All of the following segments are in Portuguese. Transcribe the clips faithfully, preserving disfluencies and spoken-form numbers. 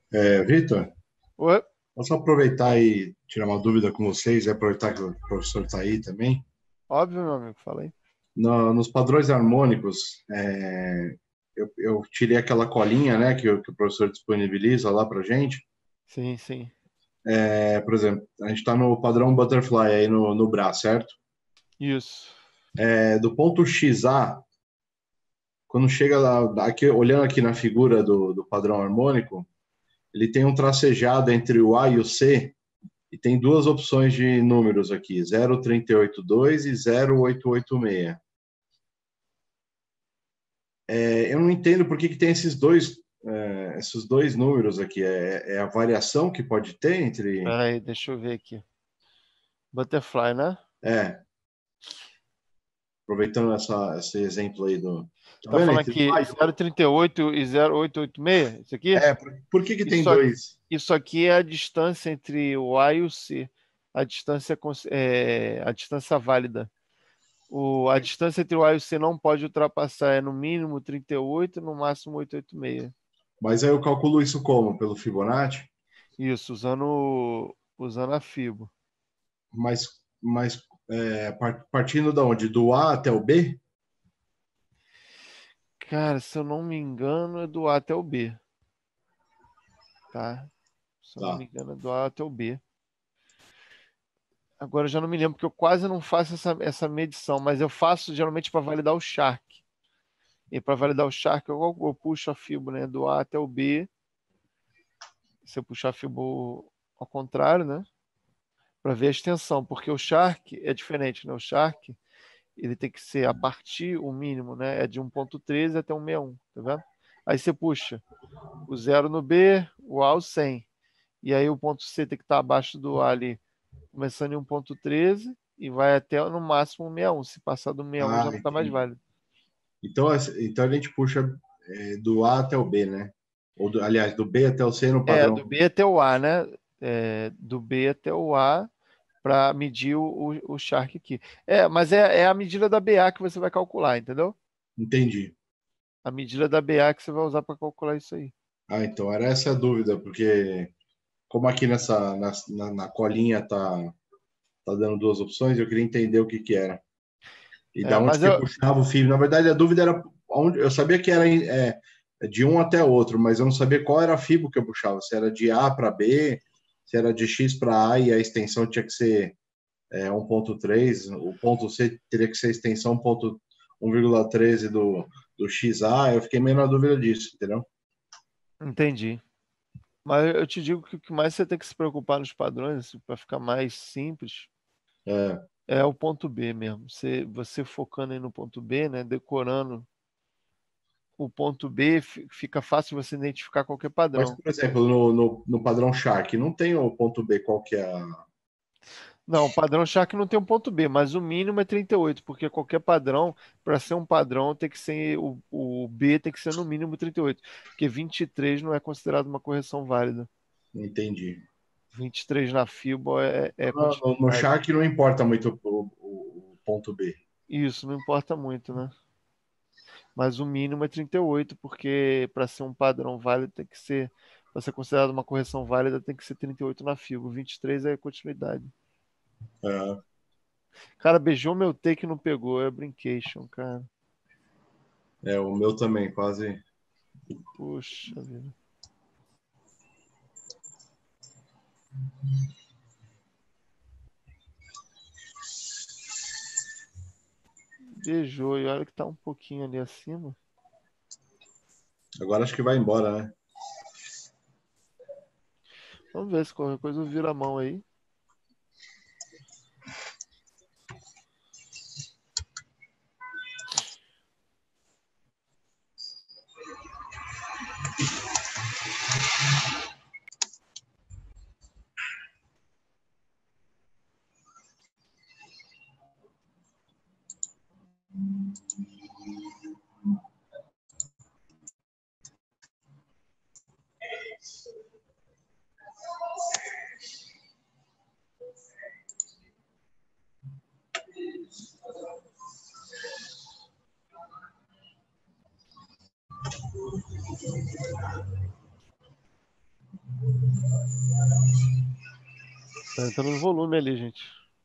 É, Vitor, Oi? posso aproveitar e tirar uma dúvida com vocês e aproveitar que o professor está aí também? Óbvio, meu amigo, fala aí. No- nos padrões harmônicos, é, eu, eu tirei aquela colinha, né, que, o que o professor disponibiliza lá para gente. Sim, sim. É, por exemplo, a gente está no padrão butterfly aí no, no braço, certo? Isso. É, do ponto X A, quando chega lá, aqui, olhando aqui na figura do, do padrão harmônico, ele tem um tracejado entre o A e o C. E tem duas opções de números aqui, zero três oito dois e zero oito oito seis. É, eu não entendo por que, que tem esses dois, é, esses dois números aqui. É, é a variação que pode ter entre. Pera aí, deixa eu ver aqui. Butterfly, né? É, aproveitando essa, esse exemplo aí do. Tá Tá vendo? falando Entre o aqui A e o. zero trinta e oito e zero oito oito seis? Isso aqui? É, por, por que, que tem Isso aqui, dois? isso aqui é a distância entre o A e o C. A distância, cons- é, a distância válida. O, a distância entre o A e o C não pode ultrapassar, é no mínimo trinta e oito, no máximo oitocentos e oitenta e seis. Mas aí eu calculo isso como? Pelo Fibonacci? Isso, usando, usando a Fibo. Mas, mas é, par- partindo da onde? Do A até o B? Cara, se eu não me engano, é do A até o B, tá? Se eu não me Tá. engano, é do A até o B. Agora eu já não me lembro, porque eu quase não faço essa, essa medição, mas eu faço geralmente para validar o Shark. E para validar o Shark, eu, eu puxo a fibra, né, do A até o B. Se eu puxar a fibra ao contrário, né, para ver a extensão, porque o Shark é diferente, né? O Shark, ele tem que ser a partir, o mínimo, né, é de um ponto treze até um sessenta e um, tá vendo? Aí você puxa o zero no B, o A o cem. E aí o ponto C tem que estar abaixo do A ali, começando em um ponto treze e vai até no máximo um sessenta e um. Se passar do sessenta e um Ah, já não está mais entendi. válido. Então, então a gente puxa é, do A até o B, né? Ou do- aliás, do B até o C no É, padrão. do B até o A, né? É, do B até o A para medir o, o, o Shark aqui. É, mas é, é a medida da B A que você vai calcular, entendeu? Entendi. A medida da B A que você vai usar para calcular isso aí. Ah, então era essa a dúvida, porque como aqui nessa na, na, na colinha tá, tá dando duas opções, eu queria entender o que que era. E da É, onde mas que eu, puxava o fio. Na verdade, a dúvida era onde eu sabia que era é, de um até outro, mas eu não sabia qual era a fibra que eu puxava, se era de A para B, se era de X para A e a extensão tinha que ser é, um ponto três, o ponto C teria que ser a extensão um ponto um vírgula treze do, do X A, eu fiquei meio na dúvida disso, entendeu? entendi. Mas eu te digo que o que mais você tem que se preocupar nos padrões, para ficar mais simples, É, é o ponto B mesmo. Você, você focando aí no ponto B, né, decorando o ponto B, fi- fica fácil você identificar qualquer mas, padrão. por exemplo, no, no, no padrão Shark, não tem o ponto B, qual que é a... Não, o padrão Shark não tem um ponto B, mas o mínimo é trinta e oito, porque qualquer padrão, para ser um padrão, tem que ser o, o B tem que ser no mínimo trinta e oito, porque vinte e três não é considerado uma correção válida. Entendi. vinte e três na FIBO é, é No, no, no continuidade. Shark não importa muito o, o, o ponto B. Isso não importa muito, né? Mas o mínimo é trinta e oito, porque para ser um padrão válido tem que ser, para ser considerado uma correção válida, tem que ser trinta e oito na FIBO. vinte e três é continuidade. É, Cara, beijou meu take e não pegou, é brincation, cara. é, o meu também, quase. Puxa vida. Beijou, e olha que tá um pouquinho ali acima. Agora acho que vai embora, né? Vamos ver se qualquer coisa vira a mão aí. Tá entrando no volume ali, gente.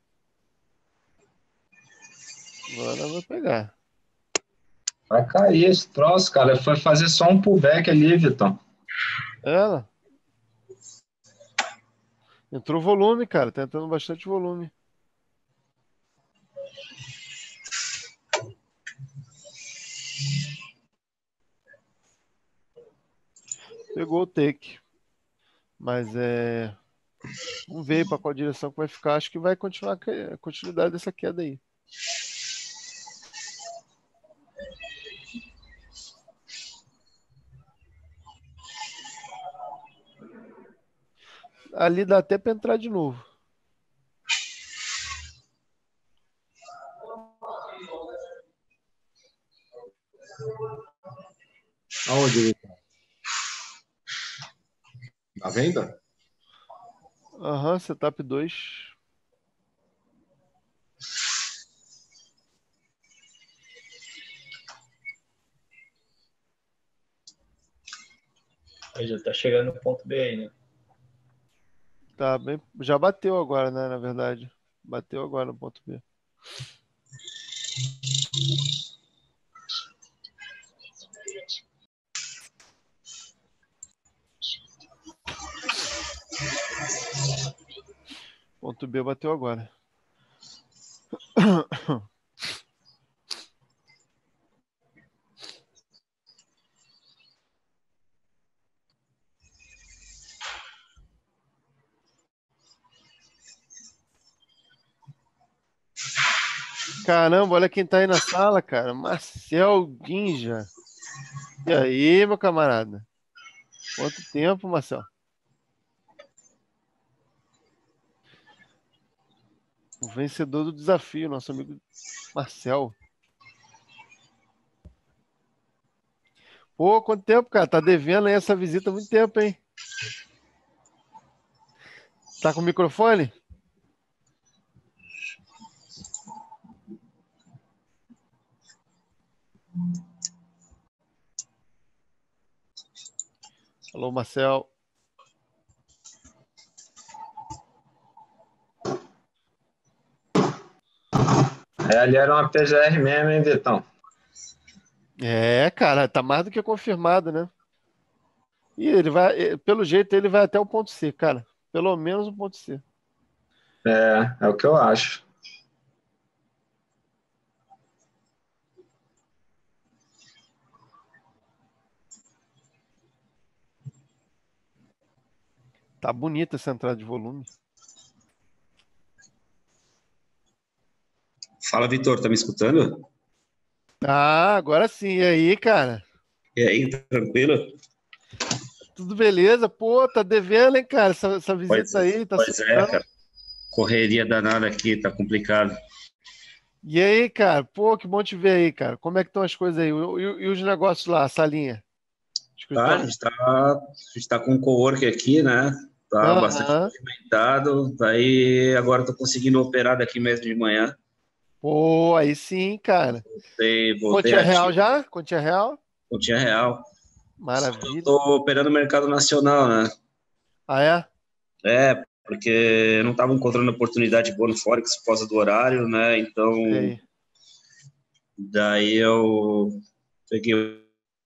Agora vai pegar. Vai cair esse troço, cara. Foi fazer só um pullback ali, Vitão. Ela. Entrou volume, cara. Tá entrando bastante volume. Pegou o take. Mas é... Vamos ver para qual direção que vai ficar. Acho que vai continuar a continuidade dessa queda aí. Ali dá até para entrar de novo. Aonde ele tá? Na venda? Aham, uhum, setup dois. Aí já tá chegando no ponto B aí, né? Tá bem, já bateu agora, né, na verdade. Bateu agora no ponto B. Ponto B bateu agora. Caramba, olha quem tá aí na sala, cara. Marcel Guinja. E aí, meu camarada? Quanto tempo, Marcel? O vencedor do desafio, nosso amigo Marcel. Pô, quanto tempo, cara? Tá devendo aí essa visita há muito tempo, hein? Tá com o microfone? Alô, Marcel. É, ali era uma P G R mesmo, hein, Vitão? É, cara, tá mais do que confirmado, né? E ele vai, pelo jeito, ele vai até o ponto C, cara. Pelo menos o ponto C. É, é o que eu acho. Tá bonita essa entrada de volume. Fala, Vitor, tá me escutando? Ah, agora sim. E aí, cara? E aí, tranquilo? Tudo beleza? Pô, tá devendo, hein, cara? Essa, essa visita Pois, aí, tá pois é, cara. Correria danada aqui, tá complicado. E aí, cara? Pô, que bom te ver aí, cara. Como é que estão as coisas aí? E, e- e os negócios lá, a salinha? Tá, a Escritório? gente tá, a gente tá com um coworking aqui, né? Tá bastante Aham. movimentado. Daí agora tô conseguindo operar daqui mesmo de manhã. Pô, aí sim, cara. Voltei, voltei Quantia real ativo, já? Quantia real? continha real. Só que eu Maravilha. tô operando no mercado nacional, né? Ah, é? É, porque eu não tava encontrando oportunidade boa no Forex por causa do horário, né? Então, Sei. daí eu peguei.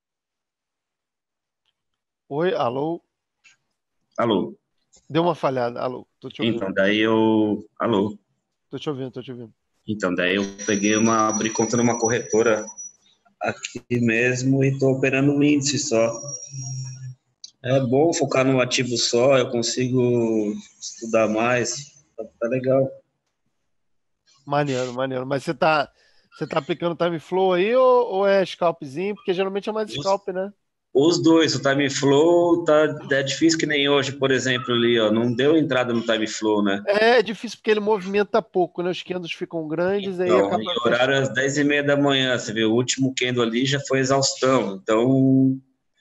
Oi, alô? Alô? Deu uma falhada. Alô, tô te ouvindo. Então, daí eu. Alô? Tô te ouvindo, tô te ouvindo. Então, daí eu peguei uma. Abri conta numa corretora aqui mesmo e tô operando um índice só. É bom focar num ativo só, eu consigo estudar mais. Tá, tá legal. Maneiro, maneiro. Mas você tá, você tá aplicando time flow aí ou, ou é scalpzinho? Porque geralmente é mais Os, scalp, né? os dois, o time flow tá é difícil que nem hoje, por exemplo, ali, ó, não deu entrada no time flow, né? É difícil porque ele movimenta pouco, né? Os candles ficam grandes, aí Então, em acaba fechando. horário às dez e meia da manhã, você vê, o último candle ali já foi exaustão. Então,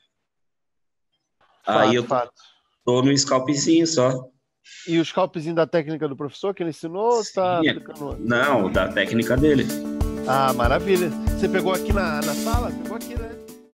aí Fato, eu fato. tô no scalpzinho só. E o scalpzinho da técnica do professor que ele ensinou, ou você tá Sim, aplicando outro? não, da técnica dele. Ah, maravilha. Você pegou aqui na, na sala? Pegou aqui, né?